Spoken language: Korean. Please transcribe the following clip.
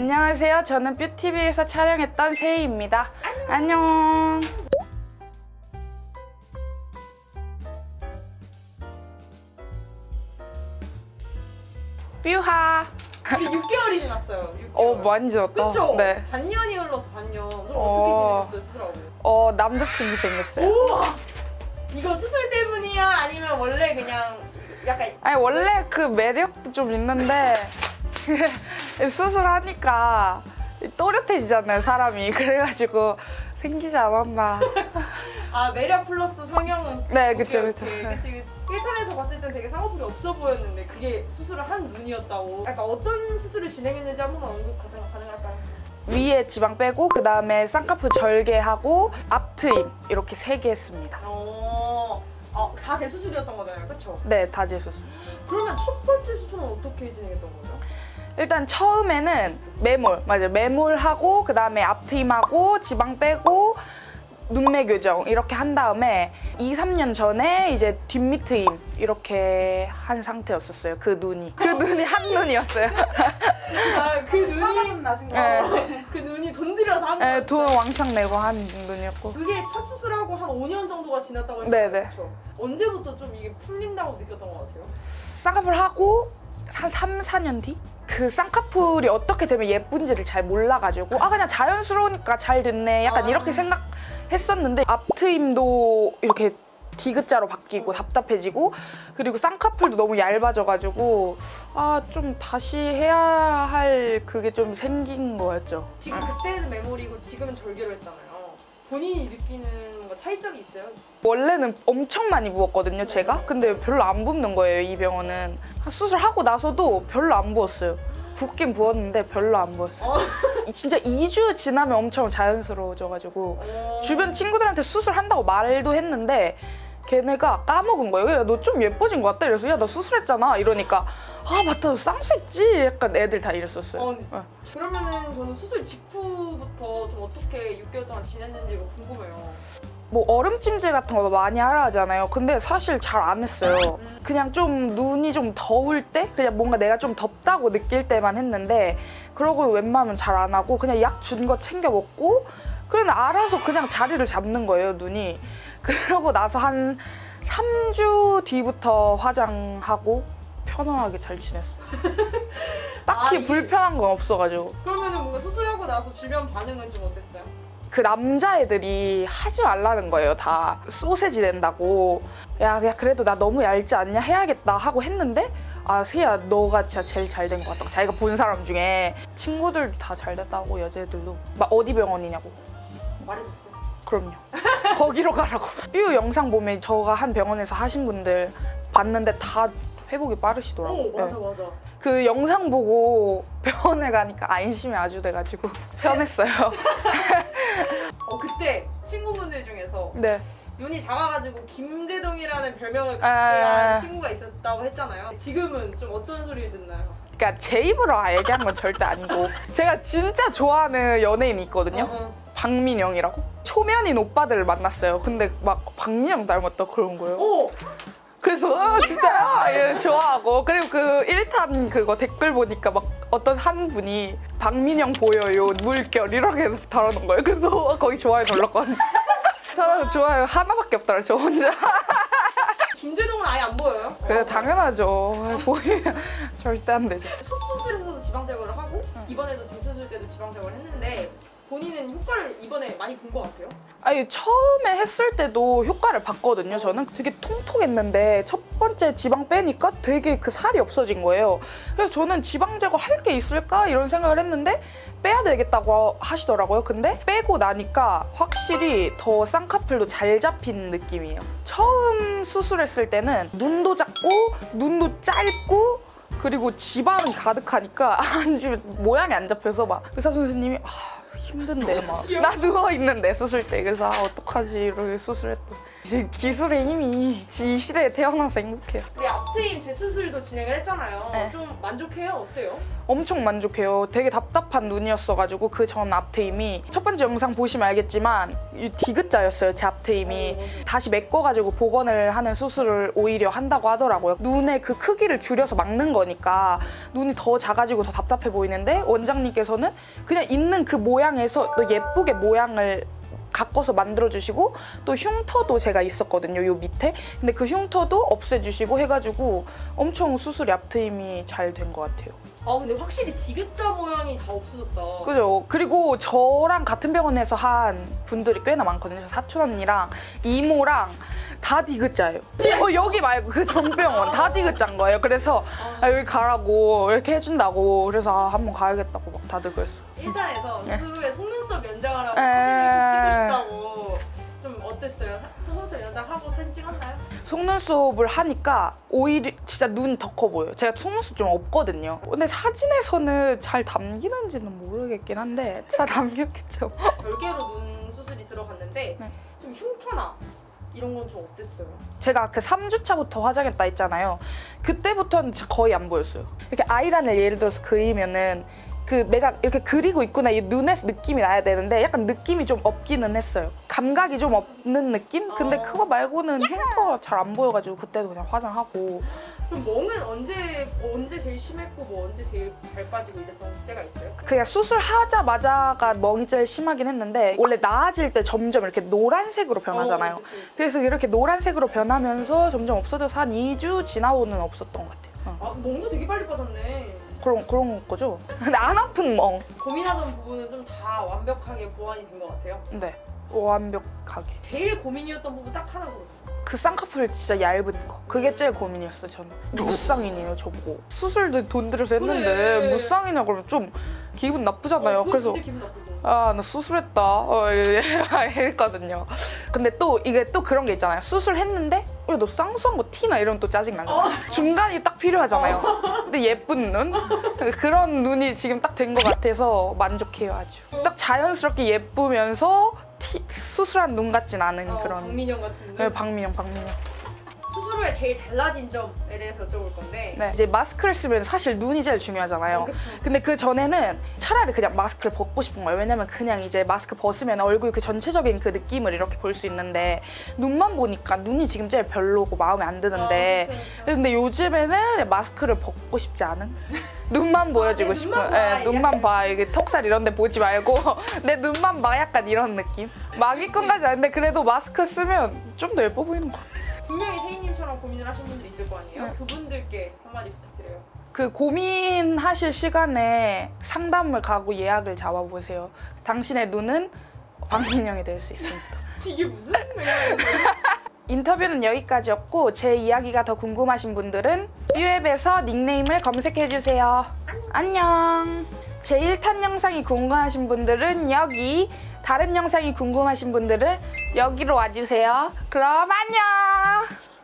안녕하세요. 저는 뷰티비에서 촬영했던 세희입니다. 안녕. 뷰하. 우리 6개월이 지났어요. 6개월. 많이 지났다. 그쵸? 네. 반년이 흘렀어, 반년. 그럼 어떻게 지내셨어요, 수술하고? 남자친구 생겼어요. 우와! 이거 수술 때문이야? 아니면 원래 그냥 약간. 아니, 원래 그 매력도 좀 있는데 수술하니까 또렷해지잖아요, 사람이. 그래가지고 생기지 않았나. 아, 매력 플러스 성형은? 네, 그쵸, 그쵸. 그치. 1탄에서 봤을 땐 되게 쌍꺼풀이 없어 보였는데 그게 수술을 한 눈이었다고. 약간 어떤 수술을 진행했는지 한 번만 언급 가능할까요? 위에 지방 빼고 그 다음에 쌍꺼풀 절개하고 앞트임 이렇게 3개 했습니다. 다 재수술이었던 거잖아요, 그쵸? 네, 다 재수술. 그러면 첫 번째 수술은 어떻게 진행했던 거예요? 일단 처음에는 매몰, 맞아요. 매몰하고 그 다음에 앞트임하고 지방 빼고 눈매 교정 이렇게 한 다음에 2~3년 전에 이제 뒷밑트임 이렇게 한 상태였었어요. 그 눈이 한 눈이었어요. 그 눈이 나신 거예요? 네. 그 눈이 돈 들여서 한 거예요? 네, 돈 왕창 내고 한 눈이었고. 그게 첫 수술하고 한 5년 정도가 지났다고 했잖아요. 네네. 그렇죠? 언제부터 좀 이게 풀린다고 느꼈던 것 같아요? 쌍꺼풀 하고 한 3~4년 뒤? 그 쌍꺼풀이 어떻게 되면 예쁜지를 잘 몰라가지고 그냥 자연스러우니까 잘 됐네 약간 이렇게 생각했었는데 앞트임도 이렇게 디귿자로 바뀌고 답답해지고 그리고 쌍꺼풀도 너무 얇아져가지고 좀 다시 해야 할 그게 좀 생긴 거였죠. 지금 그때는 메모리고 지금은 절개로 했잖아요. 본인이 느끼는 뭔가 차이점이 있어요? 원래는 엄청 많이 부었거든요, 제가. 근데 별로 안 붓는 거예요, 이 병원은. 수술하고 나서도 별로 안 부었어요. 붓긴 부었는데 별로 안 부었어요. 진짜 2주 지나면 엄청 자연스러워져가지고 주변 친구들한테 수술한다고 말도 했는데 걔네가 까먹은 거예요. 야, 너 좀 예뻐진 것 같다. 이래서 야, 나 수술했잖아. 이러니까 맞다, 너 쌍수했지? 약간 애들 다 이랬었어요. 네. 그러면은 저는 수술 직후부터 좀 어떻게 6개월 동안 지냈는지가 궁금해요. 뭐 얼음찜질 같은 거 많이 하라 하잖아요. 근데 사실 잘 안 했어요. 그냥 좀 눈이 좀 더울 때? 그냥 뭔가 내가 좀 덥다고 느낄 때만 했는데 그러고 웬만하면 잘 안 하고 그냥 약 준 거 챙겨 먹고 그냥 알아서 그냥 자리를 잡는 거예요, 눈이. 그러고 나서 한 3주 뒤부터 화장하고 편안하게 잘 지냈어. 딱히 불편한 건 없어가지고. 그러면은 뭔가 수술하고 나서 주변 반응은 좀 어땠어요? 그 남자애들이 하지 말라는 거예요, 다. 소세지 된다고. 야, 그래도 나 너무 얇지 않냐? 해야겠다 하고 했는데 세희야, 너가 진짜 제일 잘 된 것 같다고. 자기가 본 사람 중에 친구들도 다 잘 됐다고, 여자애들도. 막 어디 병원이냐고. 말해줬어요? 그럼요. 거기로 가라고. 뷰 영상 보면 저가 한 병원에서 하신 분들 봤는데 다 회복이 빠르시더라고요. 맞아. 그 영상 보고 병원에 가니까 안심이 아주 돼가지고 편했어요. 그때 친구분들 중에서 네. 눈이 작아가지고 김재동이라는 별명을 갖게 한 친구가 있었다고 했잖아요. 지금은 좀 어떤 소리를 듣나요? 그러니까 제 입으로 얘기한 건 절대 아니고 제가 진짜 좋아하는 연예인이 있거든요. 박민영이라고. 초면인 오빠들을 만났어요. 근데 막 박민영 닮았다 그런 거예요. 그래서 진짜 좋아하고 그리고 그 1탄 그거 댓글 보니까 막 어떤 한 분이 박민영 보여요 물결 이렇게 달아놓은 거예요. 그래서 거기 좋아요 눌렀거든요. 저는 좋아요 하나밖에 없더라, 저 혼자. 김재동은 아예 안 보여요? 그래, 당연하죠. 보이면 절대 안 되죠. 첫 수술에서도 지방 제거를 하고 이번에도 재수술 때도 지방 제거를 했는데 본인은 효과를 이번에 많이 본 것 같아요? 아니, 처음에 했을 때도 효과를 봤거든요. 저는 되게 통통했는데 첫 번째 지방 빼니까 되게 그 살이 없어진 거예요. 그래서 저는 지방 제거 할 게 있을까 이런 생각을 했는데 빼야 되겠다고 하시더라고요. 근데 빼고 나니까 확실히 더 쌍꺼풀도 잘 잡힌 느낌이에요. 처음 수술했을 때는 눈도 작고 눈도 짧고 그리고 지방이 가득하니까 모양이 안 잡혀서 막 의사 선생님이 힘든데 막 나 누워있는데 수술 때 그래서 어떡하지 이렇게 수술했더니 이제 기술의 힘이 이 시대에 태어나서 행복해요. 우리 앞트임 재수술도 진행을 했잖아요. 네. 좀 만족해요? 어때요? 엄청 만족해요. 되게 답답한 눈이었어가지고 그 전 앞트임이 첫 번째 영상 보시면 알겠지만 이 디귿자였어요. 제 앞트임이. 다시 메꿔가지고 복원을 하는 수술을 오히려 한다고 하더라고요. 눈의 그 크기를 줄여서 막는 거니까 눈이 더 작아지고 더 답답해 보이는데 원장님께서는 그냥 있는 그 모양에서 또 예쁘게 모양을 가꿔서 만들어주시고 또 흉터도 제가 있었거든요, 요 밑에. 근데 그 흉터도 없애주시고 해가지고 엄청 수술이 앞트임이 잘 된 것 같아요. 아 근데 확실히 디귿자 모양이 다 없어졌다. 그죠? 그리고 저랑 같은 병원에서 한 분들이 꽤나 많거든요. 사촌 언니랑 이모랑 다 디귿자예요. 여기 말고 그 전병원 다 디귿자인 거예요. 그래서 여기 가라고 이렇게 해준다고 그래서 한번 가야겠다고 막 다들 그랬어요. 일산에서 네. 수술 후에 속눈썹 연장하라고 사진 찍고 싶다고. 좀 어땠어요? 속눈썹 연장하고 사진 찍었나요? 속눈썹을 하니까 오히려 진짜 눈이 더 커 보여요. 제가 속눈썹 좀 없거든요. 근데 사진에서는 잘 담기는지는 모르겠긴 한데 잘 담겼겠죠. 별개로 눈 수술이 들어갔는데 네. 좀 흉터나 이런 건 좀 어땠어요? 제가 그 3주차부터 화장했다 했잖아요. 그때부터는 진짜 거의 안 보였어요. 이렇게 아이라인을 예를 들어서 그리면은 그 내가 이렇게 그리고 있구나 이 눈에서 느낌이 나야 되는데 약간 느낌이 좀 없기는 했어요. 감각이 좀 없는 느낌? 근데 그거 말고는 흉터가 잘 안 보여가지고 그때도 그냥 화장하고. 그럼 멍은 언제 제일 심했고 뭐 언제 제일 잘 빠지고 이랬던 때가 있어요? 그냥 수술하자마자가 멍이 제일 심하긴 했는데 원래 나아질 때 점점 이렇게 노란색으로 변하잖아요. 그치, 그치. 그래서 이렇게 노란색으로 변하면서 점점 없어져서 한 2주 지나고는 없었던 것 같아요. 아 멍도 되게 빨리 빠졌네. 그런 거죠. 근데 안 아픈 멍. 고민하던 부분은 좀 다 완벽하게 보완이 된 것 같아요. 네, 완벽하게. 제일 고민이었던 부분 딱 하나 고르세요. 그 쌍꺼풀 진짜 얇은 거. 그게 제일 고민이었어요, 저는. 무쌍인이에요, 저보고. 수술도 돈 들여서 했는데 그래. 무쌍이냐 그러면 좀 기분 나쁘잖아요. 그건 그래서 진짜 기분 나쁘죠. 아, 나 수술했다. 이랬거든요. 근데 또 이게 또 그런 게 있잖아요. 수술했는데 너 쌍수한 거 티나 이러면 또 짜증나요. 중간이 딱 필요하잖아요. 근데 예쁜 눈? 그런 눈이 지금 딱 된 것 같아서 만족해요, 아주. 딱 자연스럽게 예쁘면서 수술한 눈 같진 않은 그런. 박민영 같은 눈. 네, 박민영. 수술 후에 제일 달라진 점에 대해서 여쭤볼 건데. 네, 이제 마스크를 쓰면 사실 눈이 제일 중요하잖아요. 그쵸. 근데 그 전에는 차라리 그냥 마스크를 벗고 싶은 거예요. 왜냐면 그냥 이제 마스크 벗으면 얼굴 그 전체적인 그 느낌을 이렇게 볼 수 있는데 눈만 보니까 눈이 지금 제일 별로고 마음에 안 드는데 그쵸. 근데 요즘에는 마스크를 벗고 싶지 않은? 눈만 보여주고 네, 싶어요. 눈만 봐, 네, 눈만 봐. 이게 턱살 이런 데 보지 말고 내 눈만 봐. 약간 이런 느낌? 마기꾼까지 아닌데 그래도 마스크 쓰면 좀 더 예뻐 보이는 거 같아요. 분명히 세희님처럼 고민을 하신 분들이 있을 거 아니에요? 네. 그분들께 한마디 부탁드려요. 그 고민하실 시간에 상담을 가고 예약을 잡아보세요. 당신의 눈은 박민영이 될 수 있습니다. 이게 무슨 맥락이에요? 인터뷰는 여기까지였고 제 이야기가 더 궁금하신 분들은 뷰앱에서 닉네임을 검색해주세요. 안녕. 제 1탄 영상이 궁금하신 분들은 여기, 다른 영상이 궁금하신 분들은 여기로 와주세요. 그럼 안녕.